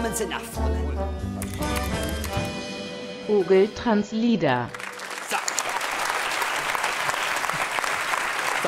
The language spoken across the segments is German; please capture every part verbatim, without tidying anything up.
Kommen Sie nach vorne. Google Translator. So. So.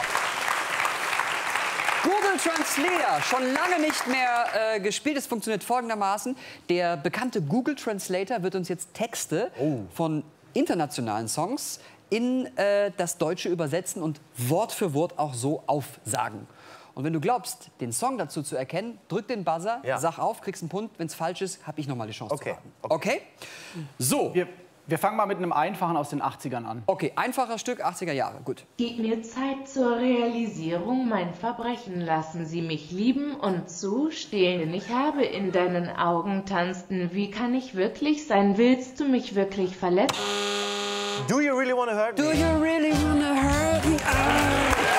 Google Translator, schon lange nicht mehr äh, gespielt. Es funktioniert folgendermaßen. Der bekannte Google Translator wird uns jetzt Texte oh. von internationalen Songs in äh, das Deutsche übersetzen und Wort für Wort auch so aufsagen. Und wenn du glaubst, den Song dazu zu erkennen, drück den Buzzer, ja. sag auf, kriegst einen Punkt. Wenn es falsch ist, habe ich noch mal die Chance okay. zu raten. Okay? So. Wir, wir fangen mal mit einem einfachen aus den achtzigern an. Okay, einfacher Stück, achtziger Jahre, gut. Gib mir Zeit zur Realisierung, mein Verbrechen. Lassen Sie mich lieben und zustehen. Ich habe in deinen Augen tanzen. Wie kann ich wirklich sein? Willst du mich wirklich verletzen? Do you really wanna hurt me? Do you really wanna hurt me? Ah.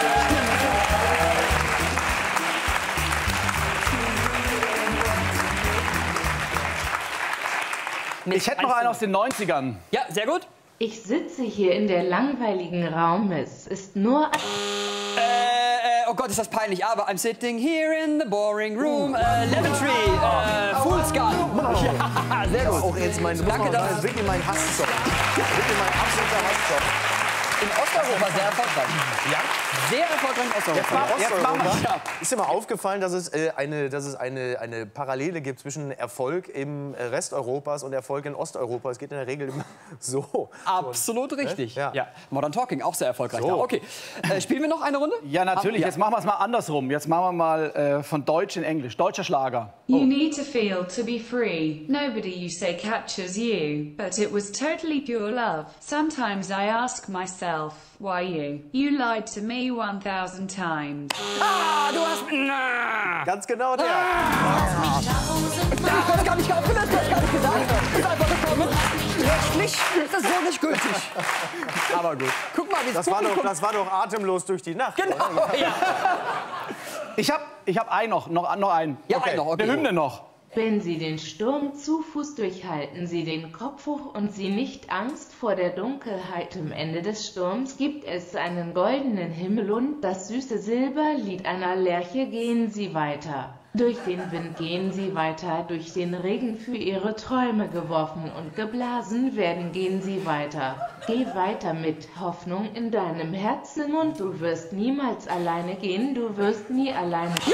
Ich hätte noch einen aus den neunzigern. Ja, sehr gut. Ich sitze hier in der langweiligen Raum. Es ist nur... Äh, äh, oh Gott, ist das peinlich. Aber I'm sitting here in the boring room. Äh, Lemon Tree. Äh, Fool's Gun. Ja, sehr gut. Auch jetzt mein, Danke, das ist wirklich mein Hasszopf. Wirklich mein absoluter Hasszopf. In Osteuropa sehr erfolgreich. Ja? Sehr erfolgreich in Osteuropa. Jetzt mal, jetzt Osteuropa. ja. Ist dir mal aufgefallen, dass es, äh, eine, dass es eine, eine Parallele gibt zwischen Erfolg im Rest Europas und Erfolg in Osteuropa? Es geht in der Regel immer so. Absolut und, richtig. Ja. Ja. Modern Talking, auch sehr erfolgreich. So. Da. Okay. Äh, spielen wir noch eine Runde? Ja, natürlich. Ah, ja. Jetzt machen wir es mal andersrum. Jetzt machen wir mal äh, von Deutsch in Englisch. Deutscher Schlager. You need to feel to be free. Nobody you say captures you, but it was totally pure love. Sometimes I ask myself, why you? You lied to me one thousand times. Ah, du hast... Na. Ganz genau der. Ah. Du hast gar nicht aufgelöst, du hast gar nicht gesagt. Du bist einfach gekommen. Rechtlich ist das so nicht gültig. Aber gut. Guck mal, wie das war doch, das war doch atemlos durch die Nacht. Genau, oder? ja. Ich habe ich hab einen noch, noch, noch einen. Ja, okay. einen noch, okay. Eine Hymne noch. Wenn Sie den Sturm zu Fuß durchhalten, Sie den Kopf hoch und Sie nicht Angst vor der Dunkelheit. Am Ende des Sturms gibt es einen goldenen Himmel und das süße Silberlied einer Lerche. Gehen Sie weiter. Durch den Wind gehen Sie weiter, durch den Regen für Ihre Träume geworfen und geblasen werden, gehen Sie weiter. Geh weiter mit Hoffnung in deinem Herzen und du wirst niemals alleine gehen, du wirst nie alleine gehen.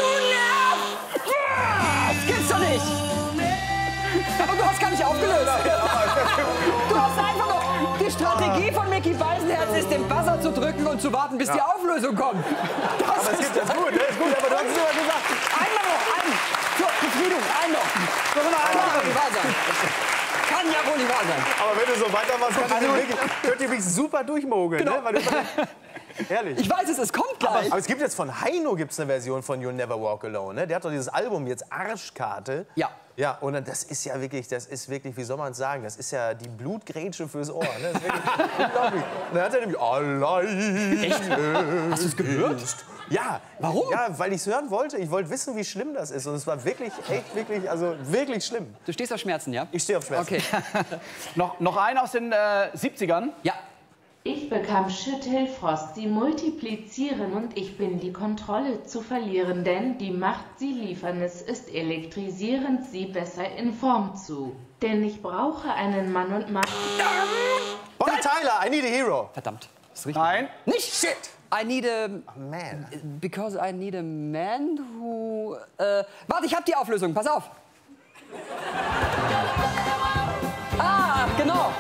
Das gibt's doch nicht! Aber du hast gar nicht aufgelöst. Du hast einfach noch... Die Strategie von Micky Beisenherz ist, den Buzzer zu drücken und zu warten, bis ja. die Auflösung kommt. Das aber es gibt das gut, ne? Ist gut, aber du hast es immer gesagt. Einmal noch, einen. Zur Befriedung, einen noch. Noch mal einen. Kann ja wohl nicht wahr sein. Kann ja wohl nicht wahr sein. Aber wenn du so weitermachst, könnt ihr wirklich, könnt ihr mich super durchmogeln. Genau. Ne? Weil du Ehrlich. Ich weiß es, es kommt gleich. Aber, aber es gibt jetzt von Heino gibt's eine Version von You'll Never Walk Alone. Ne? Der hat doch dieses Album jetzt Arschkarte. Ja. Ja, und das ist ja wirklich, das ist wirklich, wie soll man sagen, das ist ja die Blutgrätsche fürs Ohr. Ne? Das ist wirklich unglaublich. Und dann hat er nämlich allein. Echt? Hast du es gehört? Ja. Warum? Ja, weil ich es hören wollte. Ich wollte wissen, wie schlimm das ist. Und es war wirklich, echt, wirklich, also wirklich schlimm. Du stehst auf Schmerzen, ja? Ich stehe auf Schmerzen. Okay. noch, noch einen aus den äh, siebzigern. Ja. Ich bekam Schüttelfrost, sie multiplizieren und ich bin die Kontrolle zu verlieren, denn die Macht sie liefern, es ist elektrisierend, sie besser in Form zu. Denn ich brauche einen Mann und Macht. Bonnie Tyler, I need a hero. Verdammt. Ist richtig. Nein. Nicht shit. I need a... A man. Because I need a man who... Äh, warte, ich hab die Auflösung, pass auf. Ah, genau.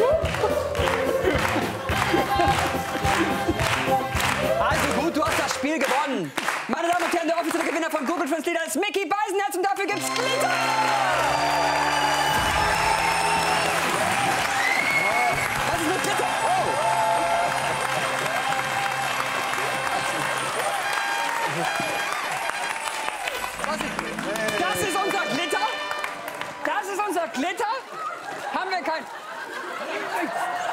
Also gut, du hast das Spiel gewonnen. Meine Damen und Herren, der offizielle Gewinner von Google Translator ist Micky Beisenherz und dafür gibt's Glitter! Was ist mit Glitter? Oh! Was ist? Das ist unser Glitter? Das ist unser Glitter? Haben wir kein...